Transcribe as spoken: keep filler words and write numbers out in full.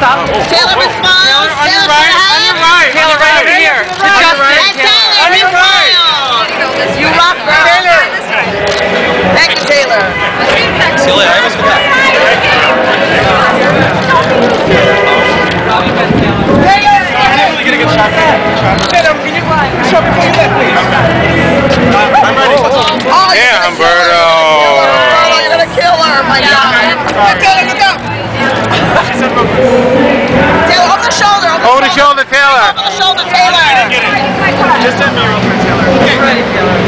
stop. Oh, Taylor, oh, Miss Miles. Taylor, on your Taylor, right, on your right. Taylor, right over here. Just right. Taylor, Miss Miles. You rock, girl. Taylor. Thank you, Taylor. See you later. I almost forgot. Really get a good shot. Taylor, can you show me before you left, please? I'm ready. Oh, yeah, Humberto. Humberto, you're gonna kill her, my God. Taylor, look up. Taylor, over the shoulder. Over the shoulder, Taylor. Over the shoulder, Taylor. Just send me real quick, Taylor. Okay.